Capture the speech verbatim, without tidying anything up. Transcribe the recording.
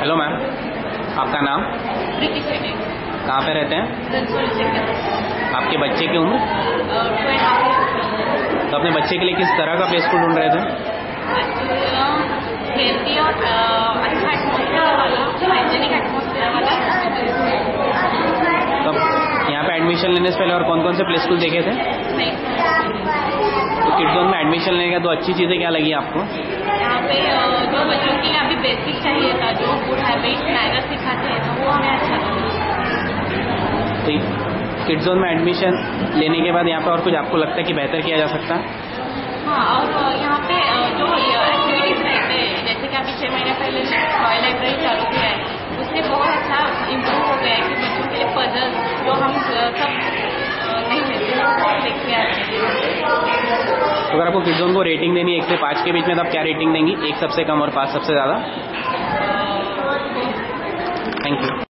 Hello ma'am, आपका नाम? प्रीति सेठी। कहाँ पे रहते हैं? आपके बच्चे की उम्र? तो अपने बच्चे के लिए किस तरह का प्ले स्कूल ढूंढ रहे थे? हेल्दी और अच्छा एटमॉस्फेयर वाला, हाइजीनिक एटमॉस्फेयर वाला। तो यहाँ पे एडमिशन लेने से पहले और कौन कौन से प्ले स्कूल देखे थे? नहीं, तो किड्स जोन में एडमिशन लेने का तो अच्छी चीज़ें क्या लगी आपको? यहाँ पे जो बच्चों के लिए अभी बेसिक चाहिए था, जो गुड हैबिट मैनर सिखाते हैं, तो वो हमें अच्छा लगा। तो किड्स जोन में एडमिशन लेने के बाद यहाँ पे और कुछ आपको लगता है कि बेहतर किया जा सकता है? हाँ, और यहाँ पे जो एक्टिविटीज रहते हैं, जैसे कि अभी छः महीने पहले टॉय लाइब्रेरी चालू किया है, उससे बहुत अच्छा इम्प्रूव हो गया है कि बच्चों के लिए पजल जो हम सब नहीं लेते वो देखते आते हैं। तो अगर आपको किड्स जोन को रेटिंग देनी है एक से पाँच के बीच में, तो आप क्या रेटिंग देंगी? एक सबसे कम और पाँच सबसे ज़्यादा? Thank you.